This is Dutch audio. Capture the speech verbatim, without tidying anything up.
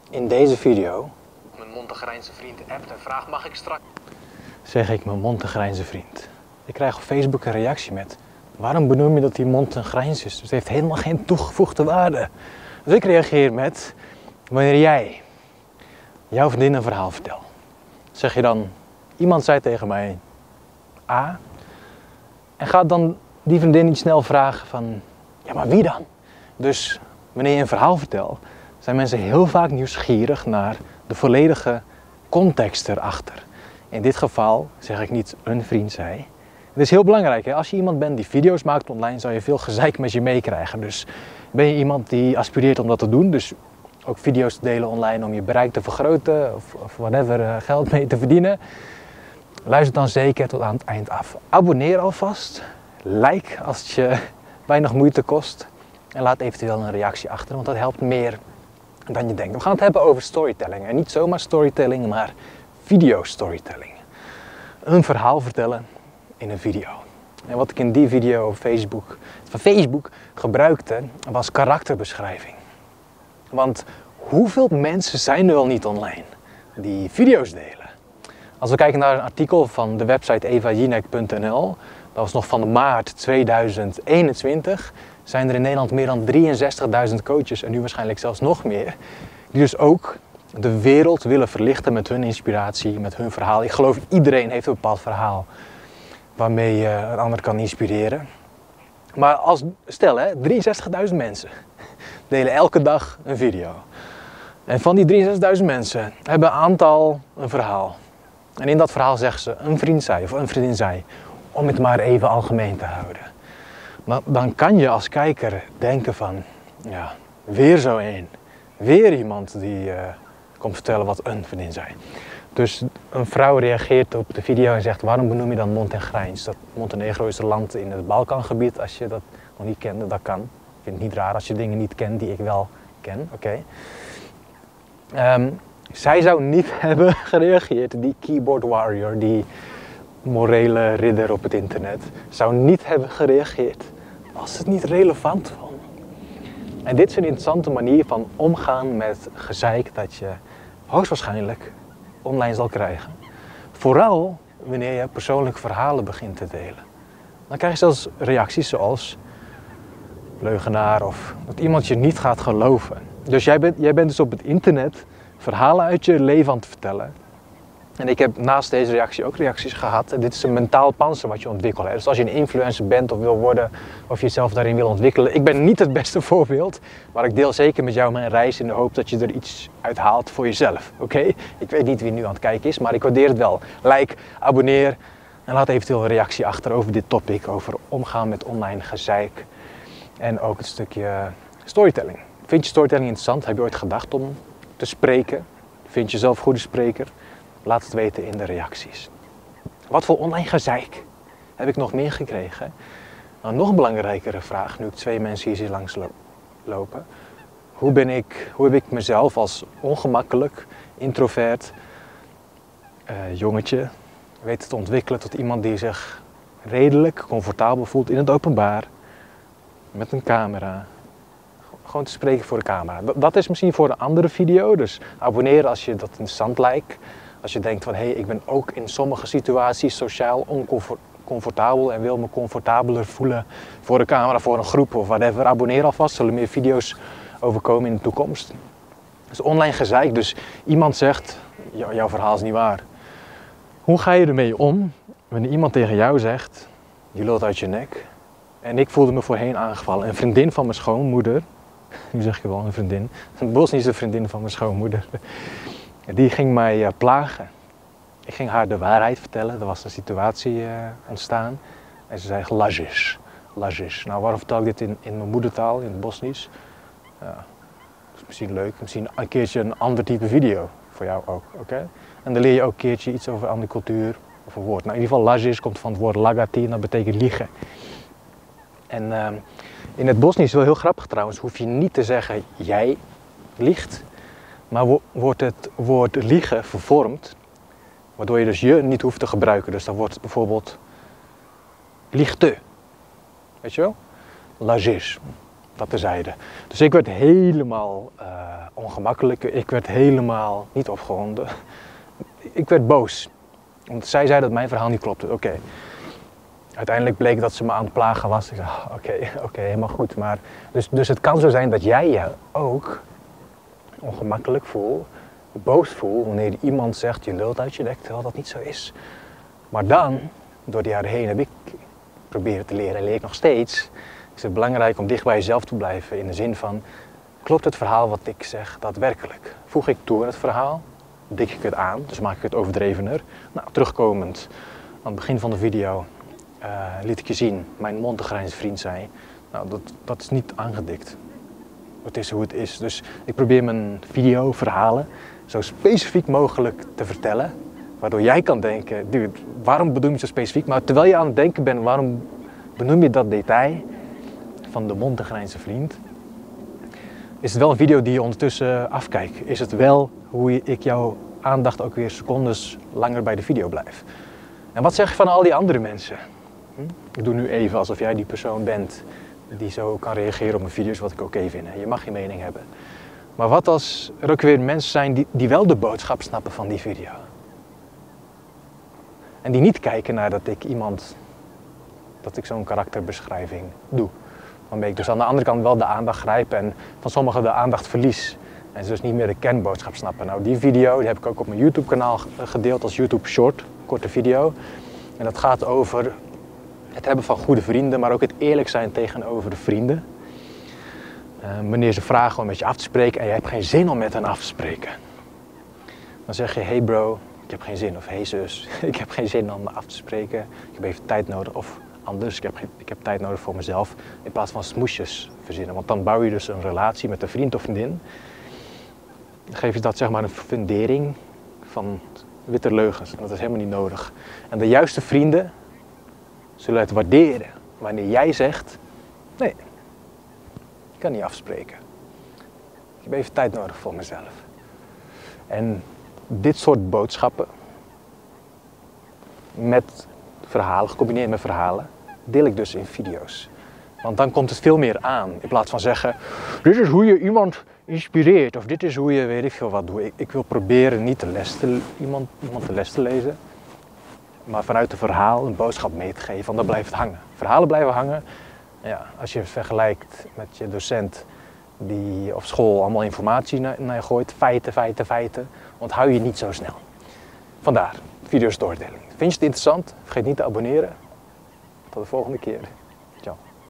In deze video... Mijn Montegrijnse vriend appt en vraagt, mag ik straks... Zeg ik mijn Montegrijnse vriend. Ik krijg op Facebook een reactie met... Waarom benoem je dat die Montegrijns is? Het heeft helemaal geen toegevoegde waarde. Dus ik reageer met... Wanneer jij jouw vriendin een verhaal vertelt, zeg je dan... Iemand zei tegen mij... A. En gaat dan die vriendin niet snel vragen van... Ja, maar wie dan? Dus wanneer je een verhaal vertelt... zijn mensen heel vaak nieuwsgierig naar de volledige context erachter. In dit geval zeg ik niet een vriend zei. Het is heel belangrijk, hè? Als je iemand bent die video's maakt online, zal je veel gezeik met je meekrijgen. Dus ben je iemand die aspireert om dat te doen, dus ook video's te delen online om je bereik te vergroten of, of whatever, uh, geld mee te verdienen. Luister dan zeker tot aan het eind af. Abonneer alvast, like als het je weinig moeite kost en laat eventueel een reactie achter, want dat helpt meer dan je denkt. We gaan het hebben over storytelling. En niet zomaar storytelling, maar video storytelling. Een verhaal vertellen in een video. En wat ik in die video op Facebook, van Facebook gebruikte, was karakterbeschrijving. Want hoeveel mensen zijn er wel niet online die video's delen? Als we kijken naar een artikel van de website eva jinek punt n l, dat was nog van maart tweeduizend eenentwintig, zijn er in Nederland meer dan drieënzestigduizend coaches en nu waarschijnlijk zelfs nog meer, die dus ook de wereld willen verlichten met hun inspiratie, met hun verhaal. Ik geloof iedereen heeft een bepaald verhaal waarmee je een ander kan inspireren. Maar als, stel hè, drieënzestigduizend mensen delen elke dag een video. En van die drieënzestigduizend mensen hebben een aantal een verhaal. En in dat verhaal zeggen ze een vriend zei of een vriendin zei, om het maar even algemeen te houden. Maar dan kan je als kijker denken van, ja, weer zo één. Weer iemand die uh, komt vertellen wat een vriendin zei. Dus een vrouw reageert op de video en zegt, waarom benoem je dan Montegrijns? Dat Montenegro is een land in het Balkangebied, als je dat nog niet kende, dat kan. Ik vind het niet raar als je dingen niet kent die ik wel ken, oké. Okay. Um, zij zou niet hebben gereageerd, die keyboard warrior, die morele ridder op het internet, zou niet hebben gereageerd als het niet relevant vond. En dit is een interessante manier van omgaan met gezeik dat je hoogstwaarschijnlijk online zal krijgen. Vooral wanneer je persoonlijke verhalen begint te delen. Dan krijg je zelfs reacties zoals leugenaar of dat iemand je niet gaat geloven. Dus jij bent, jij bent dus op het internet verhalen uit je leven aan het vertellen. En ik heb naast deze reactie ook reacties gehad. Dit is een mentaal pantser wat je ontwikkelt. Hè. Dus als je een influencer bent of wil worden of jezelf daarin wil ontwikkelen. Ik ben niet het beste voorbeeld, maar ik deel zeker met jou mijn reis in de hoop dat je er iets uit haalt voor jezelf. Oké? Okay? Ik weet niet wie nu aan het kijken is, maar ik waardeer het wel. Like, abonneer en laat eventueel een reactie achter over dit topic. Over omgaan met online gezeik. En ook het stukje storytelling. Vind je storytelling interessant? Heb je ooit gedacht om te spreken? Vind je zelf een goede spreker? Laat het weten in de reacties. Wat voor online gezeik heb ik nog meer gekregen? Nou, nog een belangrijkere vraag, nu ik twee mensen hier zie langs lopen. Hoe, ben ik, hoe heb ik mezelf als ongemakkelijk, introvert uh, jongetje weten te ontwikkelen tot iemand die zich redelijk comfortabel voelt in het openbaar, met een camera. Gewoon te spreken voor de camera. Dat is misschien voor een andere video, dus abonneer als je dat interessant lijkt. Als je denkt van, hé, hey, ik ben ook in sommige situaties sociaal oncomfortabel en wil me comfortabeler voelen voor de camera, voor een groep of whatever. Abonneer alvast, zullen meer video's overkomen in de toekomst. Dus online gezeik, dus iemand zegt, jouw verhaal is niet waar. Hoe ga je ermee om wanneer iemand tegen jou zegt, je lult uit je nek. En ik voelde me voorheen aangevallen. Een vriendin van mijn schoonmoeder, nu zeg ik wel een vriendin, een Bosnische vriendin van mijn schoonmoeder, die ging mij uh, plagen. Ik ging haar de waarheid vertellen. Er was een situatie uh, ontstaan. En ze zei, lažiš, lažiš. Nou, waarom vertel ik dit in, in mijn moedertaal, in het Bosnisch? Ja, dat is misschien leuk. Misschien een keertje een ander type video. Voor jou ook, oké? Okay? En dan leer je ook een keertje iets over een andere cultuur of een woord. Nou, in ieder geval, lažiš komt van het woord lagati en dat betekent liegen. En uh, in het Bosnisch, wel heel grappig trouwens, hoef je niet te zeggen, jij liegt. Maar wordt het woord liegen vervormd, waardoor je dus je niet hoeft te gebruiken. Dus dan wordt het bijvoorbeeld liegte. Weet je wel? Lažiš. dat terzijde. Dus ik werd helemaal uh, ongemakkelijk. Ik werd helemaal niet opgewonden. Ik werd boos. Want zij zei dat mijn verhaal niet klopte. Oké. Okay. Uiteindelijk bleek dat ze me aan het plagen was. Ik zei, oké, okay, oké, okay, helemaal goed. Maar dus, dus het kan zo zijn dat jij je ook ongemakkelijk voelt, boos voelt, wanneer iemand zegt je lult uit je nek, terwijl dat niet zo is. Maar dan, door de jaren heen heb ik proberen te leren en leer ik nog steeds, is het belangrijk om dicht bij jezelf te blijven in de zin van, klopt het verhaal wat ik zeg daadwerkelijk? Voeg ik toe aan het verhaal? Dik ik het aan, dus maak ik het overdrevener? Nou, terugkomend aan het begin van de video uh, liet ik je zien, mijn mondtegrijnse vriend zei, nou dat, dat is niet aangedikt. Het is hoe het is. Dus ik probeer mijn video, verhalen, zo specifiek mogelijk te vertellen. Waardoor jij kan denken, dude, waarom benoem je zo specifiek? Maar terwijl je aan het denken bent, waarom benoem je dat detail van de mondtegrijnse vriend? Is het wel een video die je ondertussen afkijkt? Is het wel hoe ik jouw aandacht ook weer secondes langer bij de video blijf? En wat zeg je van al die andere mensen? Hm? Ik doe nu even alsof jij die persoon bent die zo kan reageren op mijn video's, wat ik oké okay vind. Je mag je mening hebben. Maar wat als er ook weer mensen zijn die, die wel de boodschap snappen van die video? En die niet kijken naar dat ik iemand, dat ik zo'n karakterbeschrijving doe. Waarmee ik dus aan de andere kant wel de aandacht grijp en van sommigen de aandacht verlies. En ze dus niet meer de kernboodschap snappen. Nou, die video die heb ik ook op mijn YouTube kanaal gedeeld als YouTube Short, korte video. En dat gaat over het hebben van goede vrienden, maar ook het eerlijk zijn tegenover de vrienden. Uh, wanneer ze vragen om met je af te spreken en je hebt geen zin om met hen af te spreken. Dan zeg je, hey bro, ik heb geen zin. Of hey zus, ik heb geen zin om me af te spreken. Ik heb even tijd nodig. Of anders, ik heb, geen, ik heb tijd nodig voor mezelf. In plaats van smoesjes verzinnen. Want dan bouw je dus een relatie met een vriend of vriendin. Dan geef je dat zeg maar een fundering van witte leugens. En dat is helemaal niet nodig. En de juiste vrienden zullen het waarderen wanneer jij zegt, nee, ik kan niet afspreken. Ik heb even tijd nodig voor mezelf. En dit soort boodschappen, met verhalen, gecombineerd met verhalen, deel ik dus in video's. Want dan komt het veel meer aan, in plaats van zeggen, dit is hoe je iemand inspireert, of dit is hoe je weet ik veel wat doet. Ik, ik wil proberen niet de les te, iemand, iemand de les te lezen, maar vanuit het verhaal een boodschap mee te geven, want dan blijft het hangen. Verhalen blijven hangen. Ja, als je vergelijkt met je docent die op school allemaal informatie naar, naar je gooit, feiten, feiten, feiten, onthoud je niet zo snel. Vandaar, video storytelling. Vind je het interessant? Vergeet niet te abonneren. Tot de volgende keer.